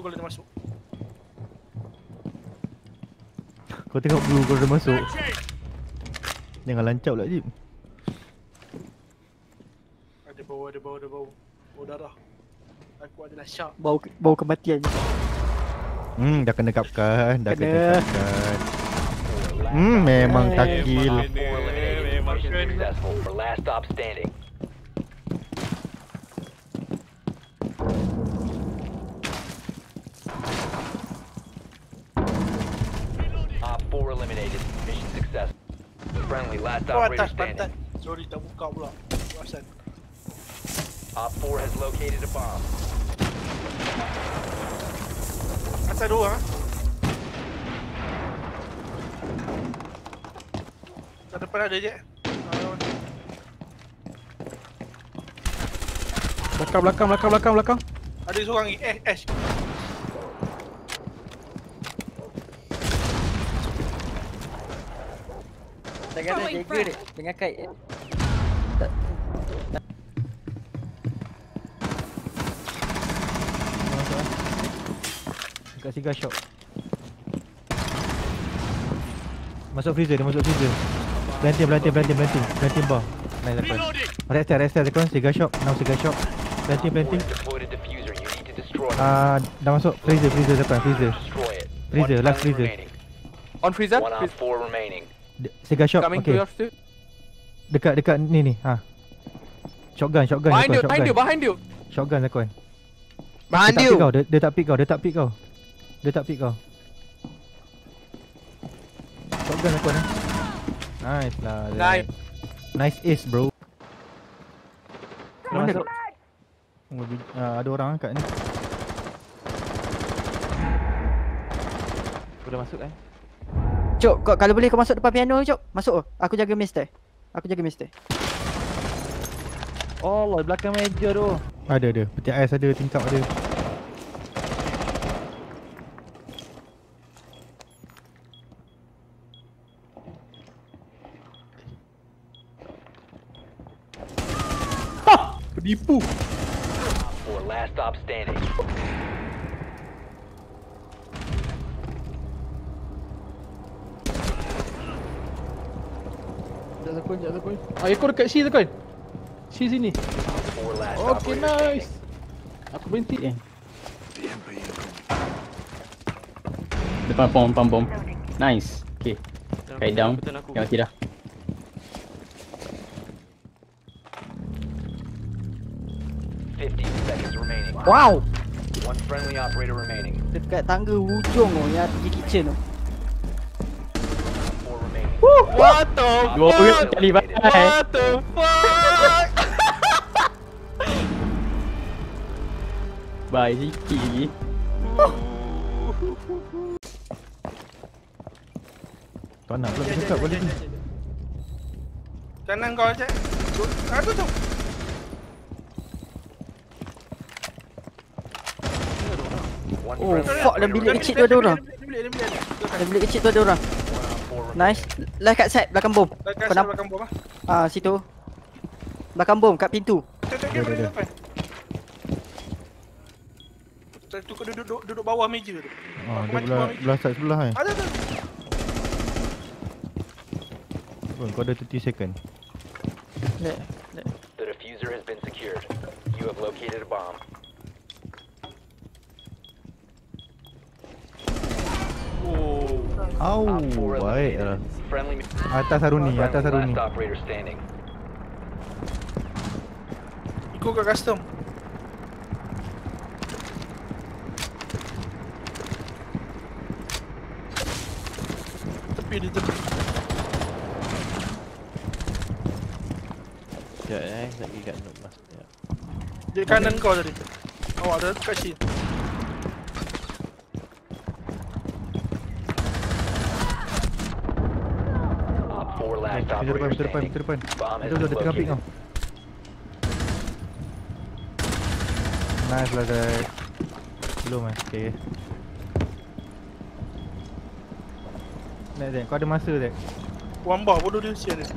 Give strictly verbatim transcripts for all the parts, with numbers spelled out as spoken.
kalau dia masuk. Kau tengok blue kalau dia masuk. Jangan lancap pula Jim. Ada bau, ada bau, ada bau. Bau darah. Aku adalah shark. Bau bau kematian. Hmm, dah kena kapkan, dah kena, kena kapkan. Hmm, memang takil. Memang kena. Last stop standing. Op four eliminated. Mission success. Friendly last Oh, operator atas, standing. pantat. Sorry, tak buka pula. Kuasan. Op four has located a bomb. Atas dua ha. Tak depan ada je. Belakang belakang belakang belakang belakang. Ada seorang lagi. Eh, Ash. Jangan nak jaga dia. Jangan kait. Tak. Dekat cigar shop. Masuk freezer, dia masuk freezer. Planting, planting, planting, planting. Planting bar. Nice, Zakon. Rest there, rest there, Zakon. Cigar shop. Now cigar shop. Planting, planting. Ah, uh, dah masuk freezer, freezer Zakon, freezer. Freezer, last freezer. On freezer. One op four remaining. Cigar shop, Coming okay. to your street. Dekat, dekat ni ni. Ha. Shotgun, shotgun. Behind Zakon, you, behind you, behind you. Shotgun, Zakon. Behind Dia tak you. pick kau, dia, dia tak pick kau, dia tak pick kau. Dia tak pick kau. Shotgun Zakon eh. Nice lah. Nice. Nice ace bro. Mana masuk? Oh, uh, ada orang kat ni. Aku dah masuk eh. Cok, kau kalau boleh kau masuk depan piano Cok. Masuk. Aku jaga mister. Aku jaga mister. Oh, Allah, belakang meja tu. Ada ada. Peti ais ada, tingkap ada. Ha! Penipu. For last stop standing. Sekejap Zakon, sekejap Zakon. Ah, ekor dekat C Zakon. C sini. Okay, nice. Aku berhenti eh. Depan pom, pom, pom. Nice. Okay. Kite down. Yang mati dah. fifty seconds remaining. Wow. One friendly operator remaining. Dekat tangga hujung tu yang pergi kitchen tu. Four remaining. What the Dua orang kali bye. What the fuck? Bye sikit lagi. Tak nak pula cakap boleh ni. Kanan kau je. Ah tu tu. Oh fuck, dalam bilik kecil tu ada orang. Dalam bilik kecil tu ada orang. Nice. Lah kat side belakang bom. Kau nampak belakang bom ah? Ah situ. Belakang bom kat pintu. Cek cek dia depan. Tu kau duduk duduk bawah meja tu. Oh, dia belah belah side sebelah eh. Ada tu. Oh, kau ada thirty second. Lek. The diffuser has been secured. You have located a bomb. Au, Op four baik lah. eliminated. Friendly. Atas Haruni, atas Friendly Haruni. last operator standing. Ikut kat custom. Tepi di tepi. Sekejap eh, lagi kat nak masuk. Di kanan kau tadi. Awak ada kat sini. Op four last Pintu depan, operator pintu depan, standing. pintu depan. Bomb has Itu tu, been dia tengah pick located. kau. Nice lah guys. Belum eh, okay. Nek, Zek, kau ada masa Zek. Wamba bodoh dia sia dia.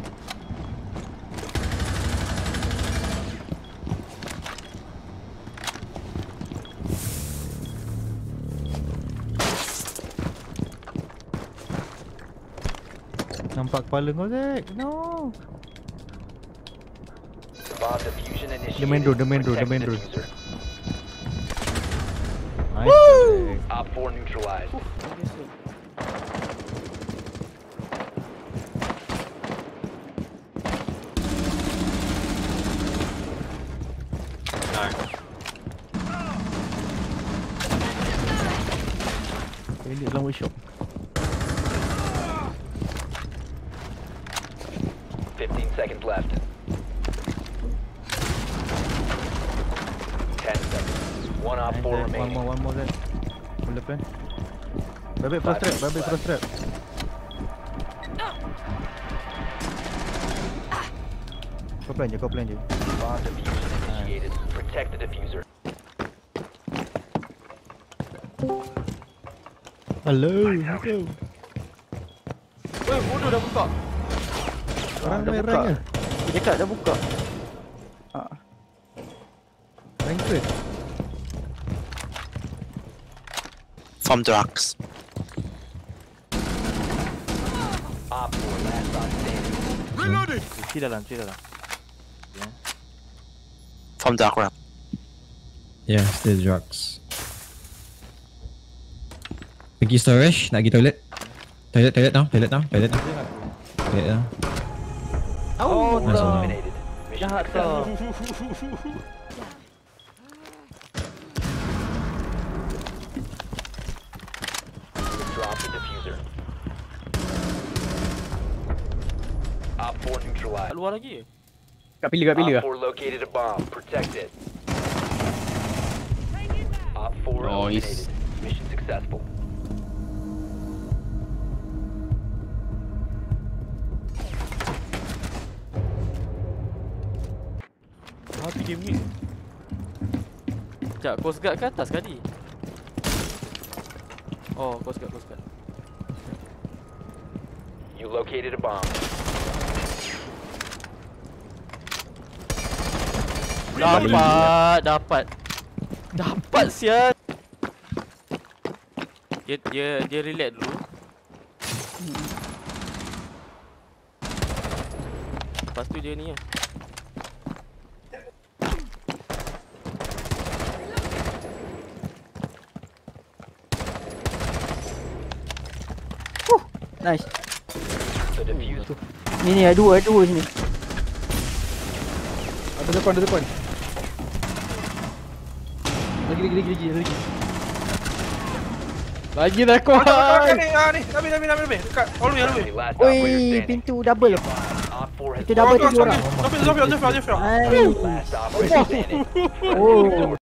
Nampak kepala kau, Zack. No. Bomb diffusion initiated. Dia main drone, dia main drone, dia Protect main the drone. diffuser. Nice. Zack. Op four neutralized. Elite dalam workshop. fifteen seconds left. ten seconds. One op Nice, four Zack. One remaining. more, one more, Zack. Boleh plan. Baik-baik cross trap, baik-baik cross trap. Kau plan je, kau plan je. Bomb diffusion initiated. Protect the diffuser. Hello, hello. Weh, bodoh dah buka. Orang dah main buka. rank ke? Dia cakap dah buka. Ah. Rank ke? From drugs. Op four last on standing. C dalam, C dalam. From dark web. Yeah, still drugs. Pergi storage, nak pergi toilet. Toilet, toilet tau, toilet tau, toilet tau. Toilet tau. Oh, Nice dah. one. Eliminated. Mission Jahat successful. kau. Drop the diffuser. Op four neutralized. Kat luar lagi. Kat pilih, kat pilih Op lah. four located a bomb. Protect it. Op four Nice. eliminated. Mission successful. Habis game ni. Sekejap, Coast Guard ke atas kali? Oh, Coast Guard, Coast Guard. You located a bomb. Dapat, dapat. Dapat sial. Dia dia dia relax dulu. Lepas tu dia ni lah. Nice. The diffuser. Ni ni ada dua, ada dua sini. Ada depan, ada depan. Lagi, lagi, lagi, lagi, lagi. Lagi dah kuat. Ni, ah ni, Nabi, Nabi, Nabi, Nabi. Dekat, all the way, all the way. Last operator Oi, standing. pintu double. Op four has Pintu double tu Zombie, orang. zombie, zombie, zombie, zombie. Nice. last operator standing. Oh.